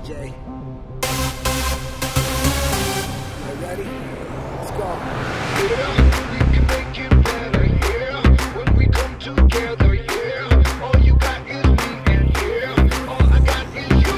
DJ. You ready? Let's go. Yeah, we can make it better, yeah. When we come together, yeah. All you got is me, and yeah, all I got is you.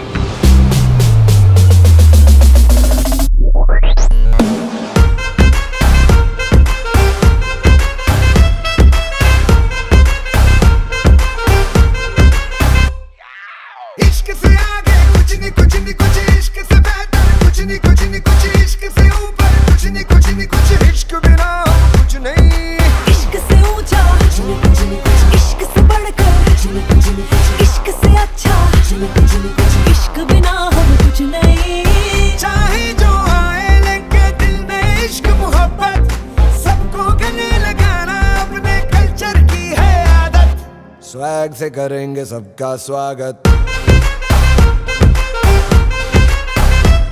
इश्क से आगे कुछ नहीं कुछ इश्क से बेहतर कुछ नहीं कुछ इश्क से ऊपर कुछ नहीं कुछ इश्क बिना कुछ नहीं इश्क से ऊंचा इश्क से बढ़कर इश्क से अच्छा इश्क बिना हम कुछ नहीं चाहे जो आए लेके दिल में इश्क मोहब्बत सबको गले लगाना अपने कल्चर की है आदत स्वैग से करेंगे सबका स्वागत।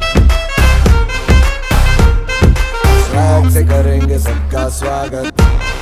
स्वैग से करेंगे सबका स्वागत।